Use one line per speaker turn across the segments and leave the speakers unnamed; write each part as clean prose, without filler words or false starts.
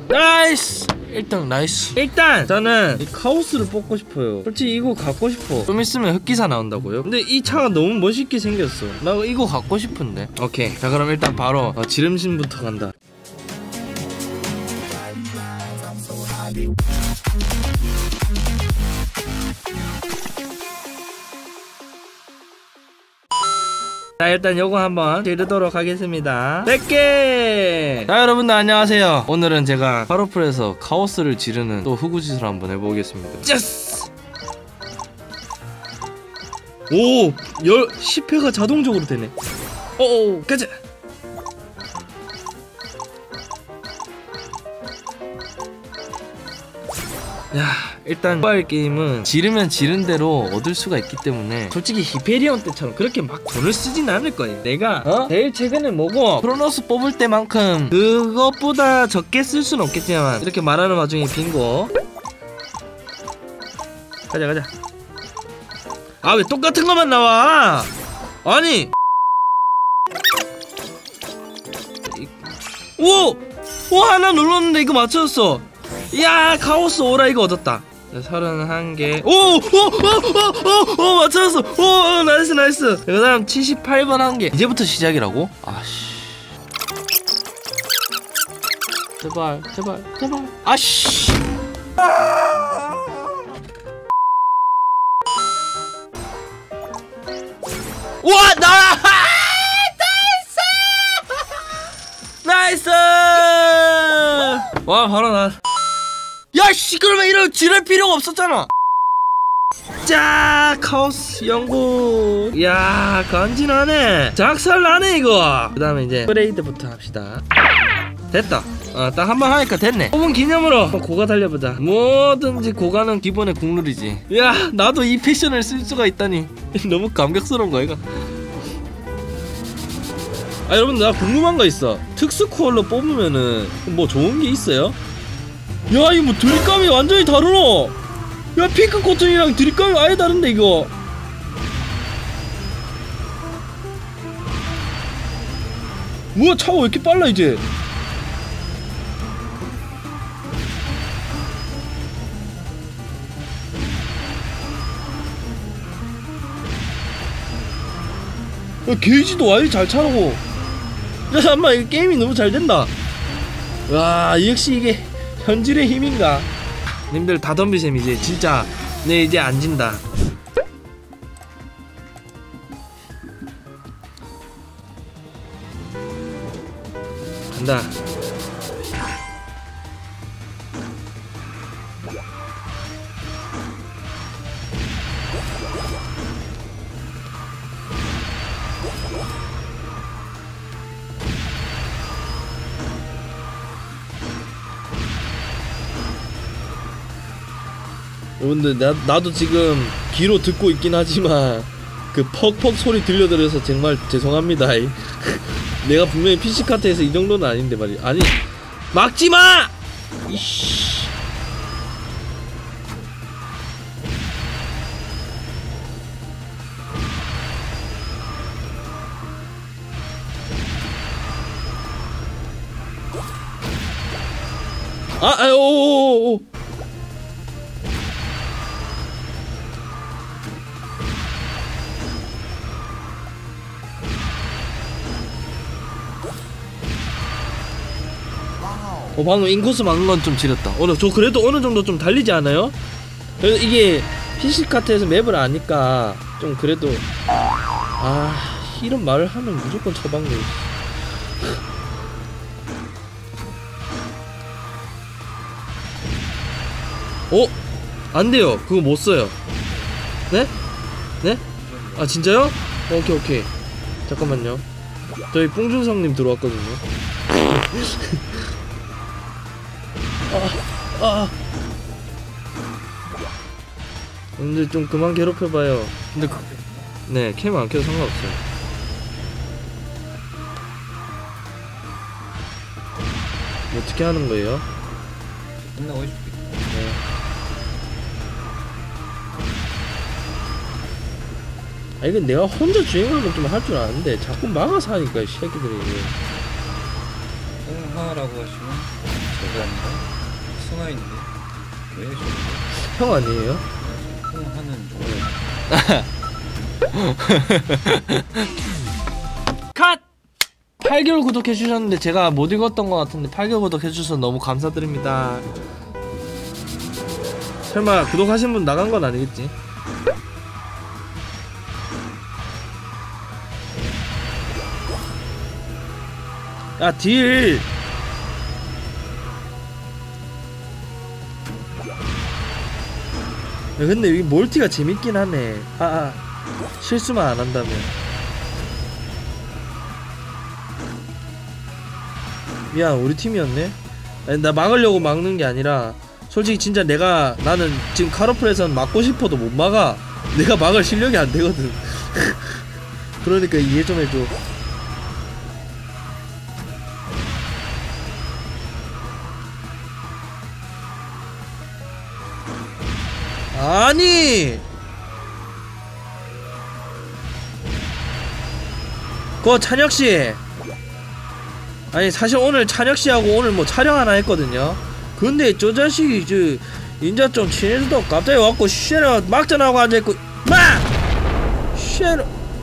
나이스! 1등 나이스. 일단 저는 이 카오스를 뽑고 싶어요. 솔직히 이거 갖고 싶어. 좀 있으면 흑기사 나온다고요? 근데 이 차가 너무 멋있게 생겼어. 나 이거 갖고 싶은데. 오케이, 자 그럼 일단 바로 지름신부터 간다. 자 일단 요거 한번 지르도록 하겠습니다. 100개! 자 여러분들 안녕하세요. 오늘은 제가 하로플에서 카오스를 지르는 또 후구짓을 한번 해보겠습니다. 짜스! 오! 10회가 자동적으로 되네. 오오 가자! 야 일단 모바일 게임은 지르면 지른 대로 얻을 수가 있기 때문에 솔직히 히페리온 때처럼 그렇게 막 돈을 쓰진 않을 거예요. 내가 제일 최근에 뭐고 크로노스 뽑을 때만큼 그것보다 적게 쓸 수는 없겠지만 이렇게 말하는 와중에 빙고 가자. 아 왜 똑같은 것만 나와? 아니 오! 오 하나 눌렀는데 이거 맞췄어. 야 카오스 오라 이거 얻었다. 31개. 오 맞췄어. 오 나이스. 그 다음 78번 한 개. 이제부터 시작이라고? 아씨 제발 아씨 우와 나이스 와 바로 나. 야씨 그러면 이런 지랄 필요가 없었잖아. 자 카오스 연구. 야 간지나네. 작살나네 이거. 그 다음에 이제 브레이드부터 합시다. 됐다. 딱 한 번 하니까 됐네. 5분 기념으로 고가 달려보자. 뭐든지 고가는 기본의 국룰이지. 야 나도 이 패션을 쓸 수가 있다니 너무 감격스러운 거야 이거. 아 여러분 나 궁금한 거 있어. 특수 콜로 뽑으면은 뭐 좋은 게 있어요? 야 이거 뭐 드립감이 완전히 다르노. 야 핑크 코튼이랑 드립감이 아예 다른데 이거. 뭐야 차가 왜 이렇게 빨라 이제. 야 게이지도 아예 잘 차라고. 야 잠깐만 이거 게임이 너무 잘 된다. 와 역시 이게 현질의 힘인가? 님들 다 덤비셈. 이제 진짜 내 이제 안 진다. 간다. 여러분들 나도 지금 귀로 듣고 있긴 하지만 그 퍽퍽 소리 들려드려서 정말 죄송합니다. 내가 분명히 PC카트에서 이 정도는 아닌데 말이야. 아니 막지마! 이씨 오오오오 방금 인코스 막는 건 좀 지렸다. 저 그래도 어느 정도 좀 달리지 않아요? 그래서 이게 PC카트에서 맵을 아니까 좀 그래도 이런 말을 하면 무조건 처방돼. 안 돼요. 그거 못 써요. 네? 네? 아 진짜요? 오케이. 잠깐만요. 저희 뽕준성님 들어왔거든요. 근데 좀 그만 괴롭혀봐요. 근데 네 캠 안 켜도 상관없어요. 어떻게 하는 거예요?
끝나고 해줄게.
네. 이건 내가 혼자 주행하는 건 좀 할 줄 아는데 자꾸 막아서 하니까 이 새끼들이.
스카라고 하시면 제가 아니라 승아인데 왜 저를
형 아니에요?
하는
컷! 8개월 구독해 주셨는데 제가 못 읽었던 것 같은데 8개월 구독해 주셔서 너무 감사드립니다. 설마 구독하신 분 나간 건 아니겠지? 야 딜! 야, 근데 이 몰티가 재밌긴 하네. 실수만 안 한다면. 미안, 우리 팀이었네. 아니, 나 막으려고 막는 게 아니라 솔직히 진짜 나는 지금 카로플에선 막고 싶어도 못 막아. 내가 막을 실력이 안 되거든. 그러니까 이해 좀 해줘. 아니! 찬혁씨! 아니 사실 오늘 찬혁씨하고 오늘 뭐 촬영 하나 했거든요. 근데 저 자식이 인자 좀 친해지도 갑자기 와갖고 쉐러 막전하고 앉아있고 마! 쉐러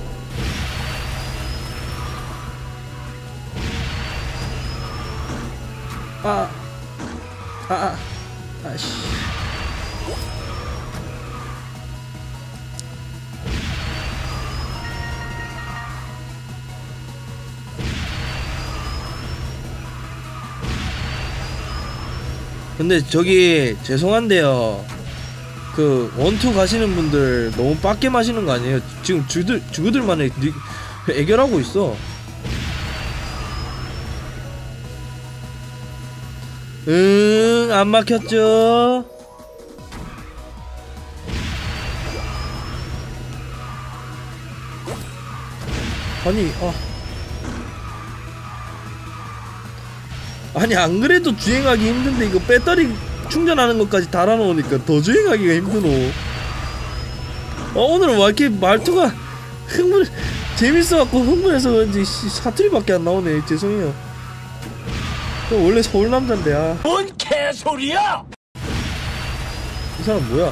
아씨 근데 저기 죄송한데요, 그 원투 가시는 분들 너무 빡게 마시는 거 아니에요? 지금 주구들만에 애결하고 있어. 안 막혔죠? 아니 안 그래도 주행하기 힘든데 이거 배터리 충전하는 것까지 달아놓으니까 더 주행하기가 힘드노. 오늘은 왜 이렇게 말투가 재밌어갖고 흥분해서 그런지 사투리밖에 안 나오네. 죄송해요. 원래 서울 남잔데.
뭔 개소리야!
이 사람 뭐야?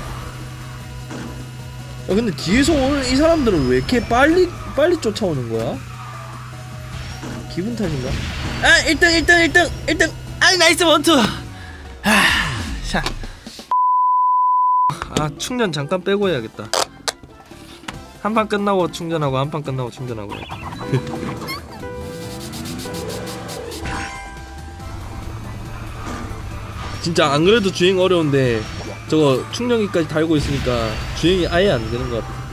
근데 뒤에서 오는 이 사람들은 왜 이렇게 빨리 쫓아오는 거야? 기분 탓인가? 1등! 아이 나이스 원투! 자. 충전 잠깐 빼고 해야겠다. 한 판 끝나고 충전하고 한 판 끝나고 충전하고. 진짜 안 그래도 주행 어려운데 저거 충전기까지 달고 있으니까 주행이 아예 안 되는 것 같아.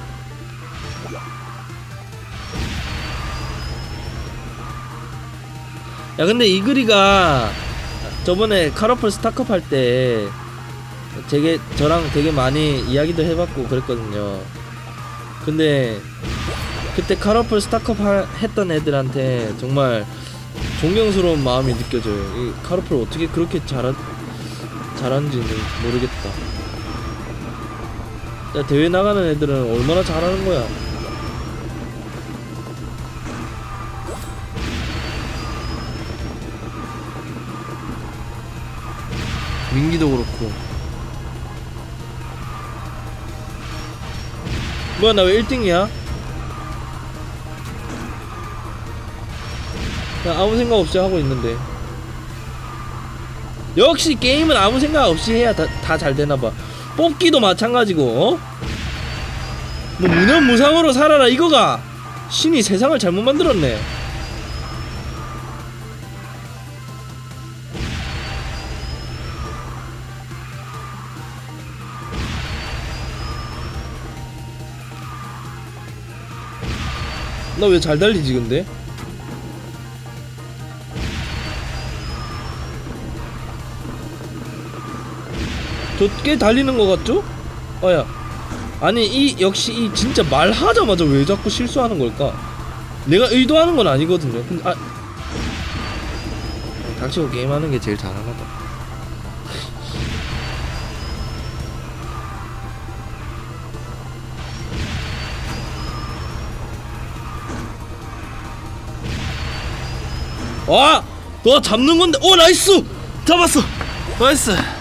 야 근데 이글이가 저번에 카로플 스타컵 할 때 저랑 되게 많이 이야기도 해봤고 그랬거든요. 근데 그때 카로플 스타컵 했던 애들한테 정말 존경스러운 마음이 느껴져요. 이 카로플 어떻게 그렇게 잘하는지는 모르겠다. 야 대회 나가는 애들은 얼마나 잘하는 거야. 민기도 그렇고. 뭐야 나 왜 1등이야? 나 아무 생각 없이 하고 있는데. 역시 게임은 아무 생각 없이 해야 다 잘 되나봐. 뽑기도 마찬가지고. 뭐 무념무상으로 살아라 이거가 신이 세상을 잘못 만들었네. 나 왜 잘 달리지 근데? 저 꽤 달리는 것 같죠? 아니 역시 이 진짜 말하자마자 왜 자꾸 실수하는 걸까? 내가 의도하는 건 아니거든요. 근데 닥치고 게임하는 게 제일 잘하나 봐. 와! 와 잡는 건데. 오 나이스. 잡았어. 나이스.